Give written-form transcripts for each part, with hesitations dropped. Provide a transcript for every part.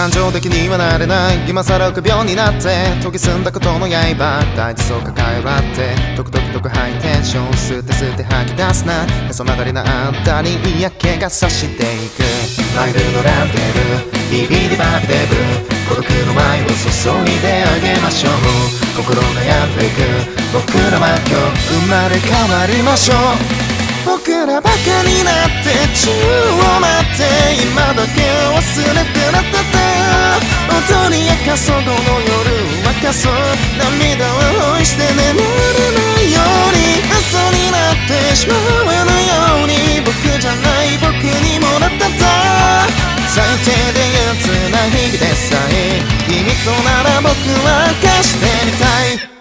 感情的にはなれない。今更臆病になって研ぎ澄んだことの刃、大事そう抱え割って時々特ハイテンション吸って吸って吐き出すな。へそ曲がりなあんたに嫌気がさしていく。マイルのランデブービビリバビデブ孤独の舞を注いであげましょう。心悩んでいく僕らは今日生まれ変わりましょう。僕らバカになって宙を待って今だけ忘れてなってた。踊り明かそうこの夜沸かそう。涙を押して眠れないように嘘になってしまわぬように。僕じゃない僕にもらったた最低で憂鬱な日々でさえ君となら僕は明かしてみたい。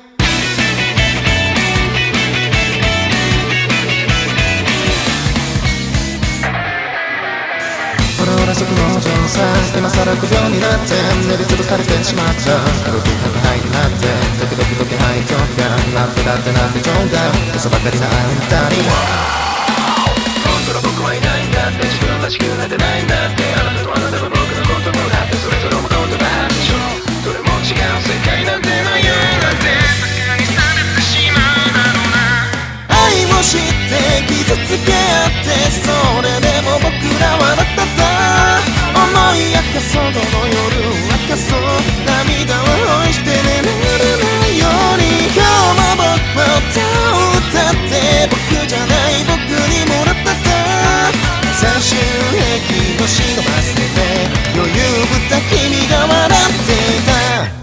そこの上さ今更臆病になって練りつぶされてしまった黒く宅配になって時々時計配当がなんてだってなんて冗談嘘ばかりなあんたに本当の僕はいないんだって自分らしくなってないんだってあなたとあなたは僕のこともだってそれぞれも言葉でしょ。どれも違う世界なんてないよなんてバカにされてしまうだろうな。愛を知って傷つけ合ってそれでも僕らは笑った思い明かそうこの夜明かそう。涙を押して眠れないように今日も僕は歌を歌って僕じゃない僕にもらったか最終兵器を忍ばせて余裕ぶった君が笑っていた。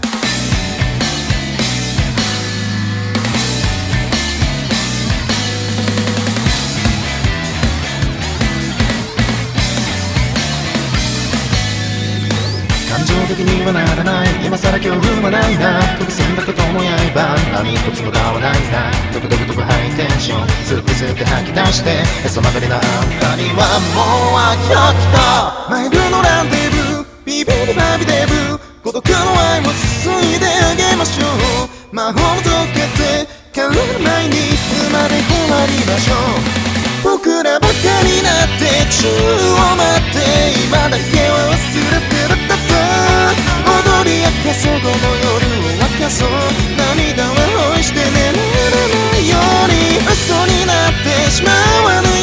感情的にはならない今更恐怖はないな。研ぎ澄んだことの刃何一つ無駄はないな。時々特ハイテンション吸って吸って吐き出してへそ曲がりなあんたにはもう飽き飽きた。マイルのランデブービビリバビデブ孤独の愛を注いであげましょう。魔法を解けて枯れる前に生まれ変わりましょう。僕らばかになって宙を待って今だけは忘れてるだと踊り明かそうこの夜を沸かそう。涙を押して眠れないように嘘になってしまわぬように